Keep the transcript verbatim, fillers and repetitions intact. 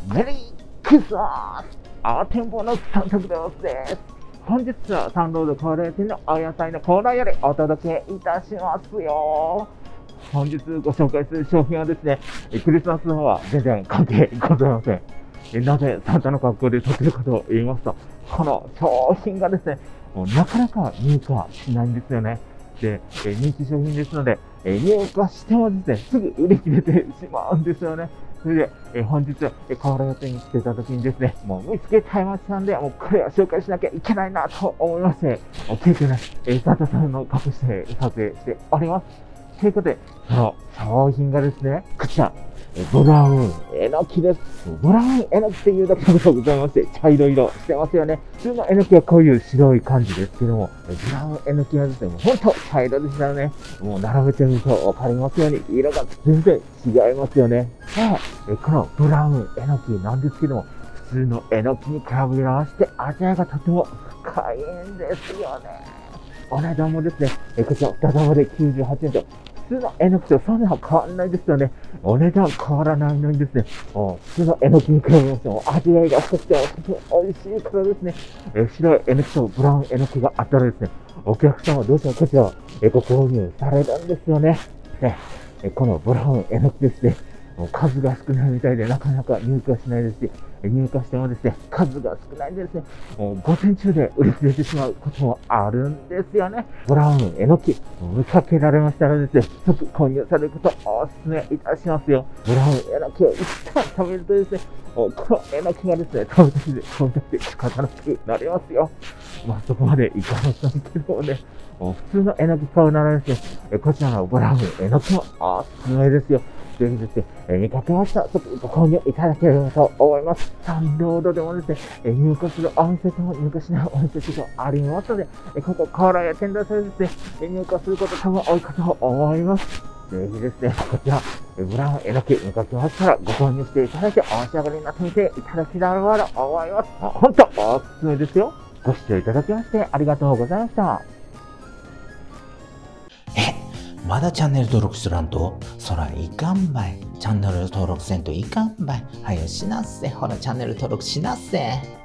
メリークリスマス。青天坊の三徳でございます。本日はサンロード恒例店のお野菜のコーナーよりお届けいたしますよ。本日ご紹介する商品はですね、クリスマスの方は全然関係ございません。なぜサンタの格好で撮っているかと言いますと、この商品がですね、もうなかなか入荷しないんですよね。で、人気商品ですので、入荷してもですね、すぐ売り切れてしまうんですよね。それで、え本日、え河原店に来てた時にですね、もう見つけちゃいましたんで、もうこれは紹介しなきゃいけないなと思いまして、急遽ね、えサンタさんの格好して撮影しております。ということで、その商品がですね、こちら、ブラウンえのきです。ブラウンえのきっていうだけのことございまして、茶色色してますよね。普通のえのきはこういう白い感じですけども、ブラウンえのきはですね、もうほんと茶色ですからね、もう並べてみるとわかりますように、色が全然違いますよね。さあ、このブラウンえのきなんですけども、普通のえのきに比べまして、味わいがとても深いんですよね。お値段もですね、こちらふた玉できゅうじゅうはちえんと、普通のえのきとそんな変わらないですよね。お値段変わらないのにですね、普通のえのきに比べましても味わいが深くてとても美味しいからですね、え白いえのきとブラウンえのきがあったらですね、お客様はどうしてもこちらをご購入されるんですよね。ね、このブラウンえのきですね、数が少ないみたいでなかなか入荷しないですし、入荷してもですね、数が少ないんでですね、もう午前中で売り切れてしまうこともあるんですよね。ブラウンえのき、見かけられましたらですね、即購入されることをお勧めいたしますよ。ブラウンえのきを一旦食べるとですね、このえのきがですね、食べたくて食べたくて仕方なくなりますよ。まあそこまでいかなかったけどもね、普通のえのき買うならですね、こちらのブラウンえのきもお勧めですよ。ぜひですね、えー、見かけましたら、ちょっとご購入いただければと思います。サンロードでもですね、えー、入荷するお店とも入荷しないお店とありますので、えー、ここ、河原や天台さんでですね、入荷すること多分多いかと思います。ぜひですね、こちら、ブラウンえのき見かけましたら、ご購入していただいて、お召し上がりになってみていただければと思います。ほんと、おすすめですよ。ご視聴いただきましてありがとうございました。 まだチャンネル登録しとらんとそらいかんばい。チャンネル登録せんといかんばい。はよしなっせ。ほらチャンネル登録しなっせ。